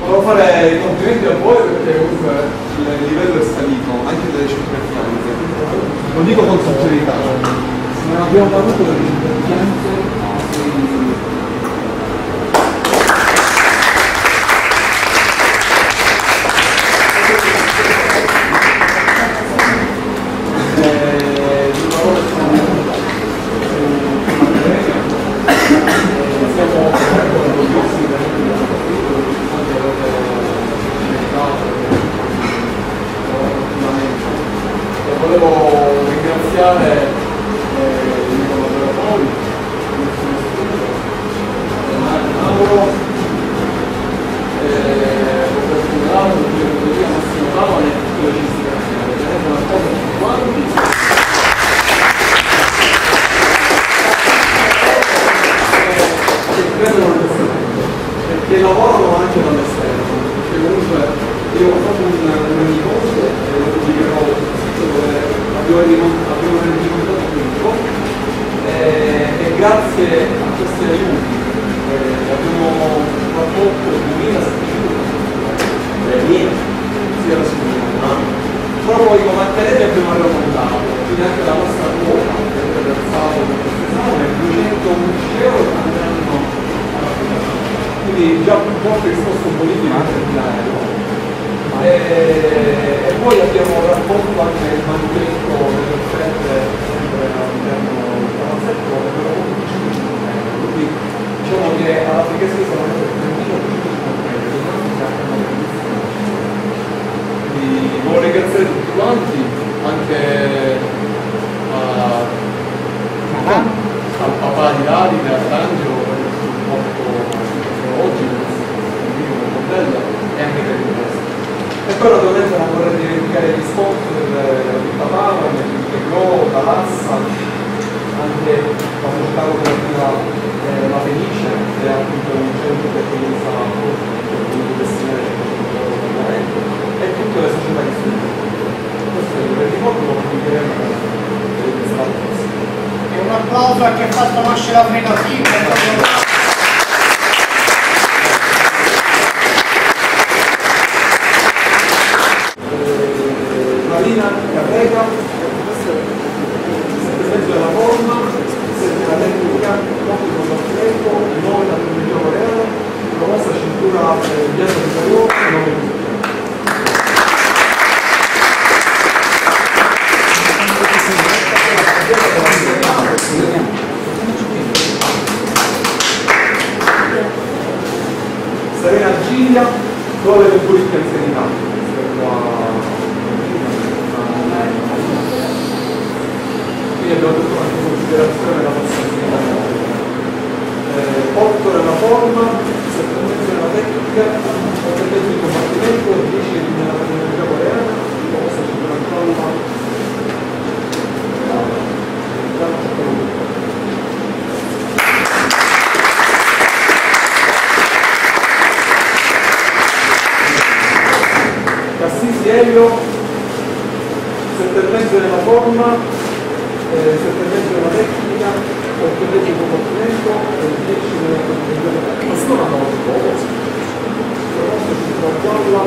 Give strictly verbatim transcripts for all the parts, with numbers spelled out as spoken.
Volevo fare i complimenti a voi perché comunque il livello è salito, anche delle circostanze. Lo dico con sincerità. Non abbiamo avuto delle circostanze. Volevo ringraziare eh, i collaboratori, Mauro, Roberto Milano, Massimo Tavane e Logistica Nazionale. Tenete una cosa tutti quanti. Che credono all'esterno, perché lavorano anche dall'esterno, perché comunque io ho fatto un rendiconto e lo pubblicherò dove abbiamo rendicontato tutto eh, e grazie a questi aiuti eh, abbiamo raccolto duemilasettecento sia la scuola però poi come accademia abbiamo raccontato quindi anche la nostra quota che avete versato per questo esame è duecentoundici euro che andranno alla fondazione quindi già un po' risposto politico anche di euro E, e poi abbiamo raccolto anche il manifesto delle offerte sempre all'interno del palazzetto però quindi diciamo che alla Frichese sono quindi voglio ringraziare tutti quanti anche a, al papà di Davide, a D'Angelo per il supporto oggi per questo modello e anche per il resto. E poi naturalmente non vorrei dimenticare gli sponsor di Papava, di Go, da Lassa, anche la società cooperativa eh, La Fenice, che è appunto un centro per chi non sa per destinare e tutte le società che sono. Questo è il rendiconto, lo pubblicheremo nell'estate prossima. E un applauso a chi ha fatto nascere la Fregativa. Marina Carrega, settemento della forma, sette la tecnica, otto il combattimento, nove la tecnologia coreana, promossa cintura bianca superiore e nove di Serena Giglia, dove del pulizia anzianità. Quindi abbiamo tutto anche in considerazione della possibilità. otto nella forma, sette nella tecnica, otto di combattimento, dieci nella tecnologia coreana, cosa ci controlla. Cassisi Elio, sette e mezzo nella forma, sette e mezzo nella tecnica, otto e mezzo di combattimento e dieci nella tecnica. Ma sono una cosa, la nostra cintura gialla,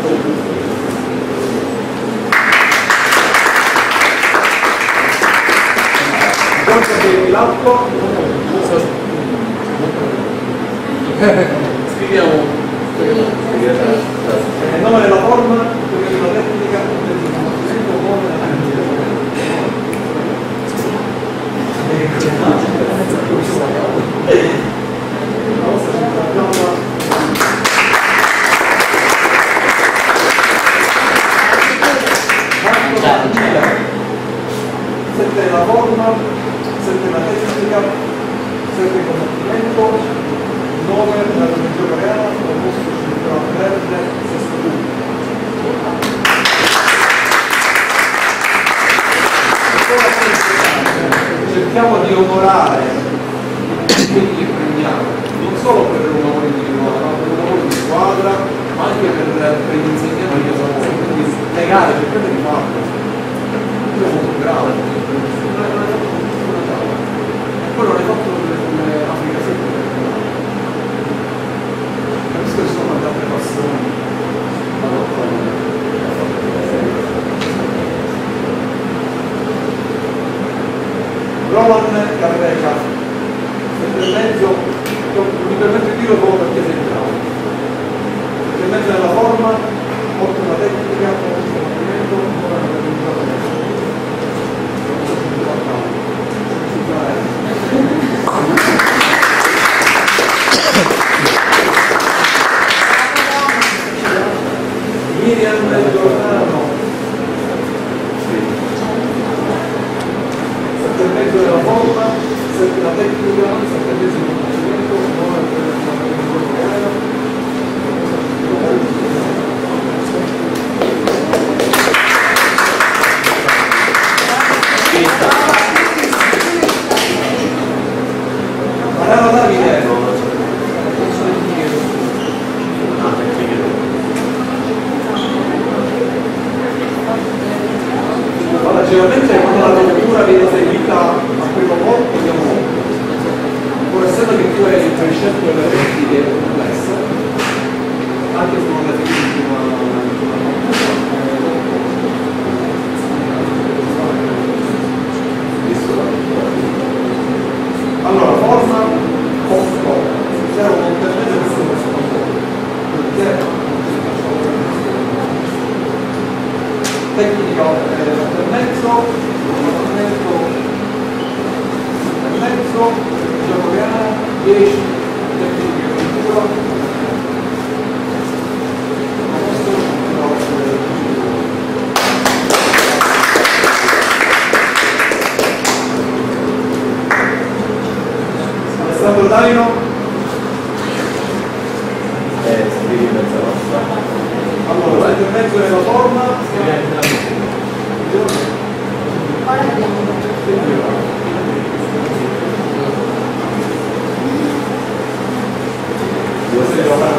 guarda che l'acqua, scriviamo il nome della forma, la tecnica, il combattimento, nome della sette nella forma, sette nella tecnica, sette in combattimento, nove nella tecnologia coreana, proposto cintura verde, sesto punto. Cerchiamo di onorare quelli che prendiamo, non solo per un lavoro individuale, ma per un lavoro di squadra, ma anche per, per gli insegnanti che sono quindi legare, cercate di farlo. Io sono molto grave, non è fatto una tavola. E poi non è fatto come Africa sette. Capisco che ci sono tante altre persone tiro solo perché sei bravo. Perché in mezzo alla forma, ottima tecnica, ottimo movimento, ora non è più Miriam del Giordano, sette e mezzo della forma, sette la tecnica, sette e mezzo del movimento, ora per Marano Davide, allora generalmente quando la rottura viene seguita a primo colpo andiamo pur essendo che tu hai scelto delle tecniche complesse anche se non le segui allora forma posto zero contenuto questo zero tecnica per mezzo mezzo per mezzo gioco piano dieci tecniche di cultura Alessandro Daino eh, scrivi mezza nostra allora sette e mezzo nella forma devo essere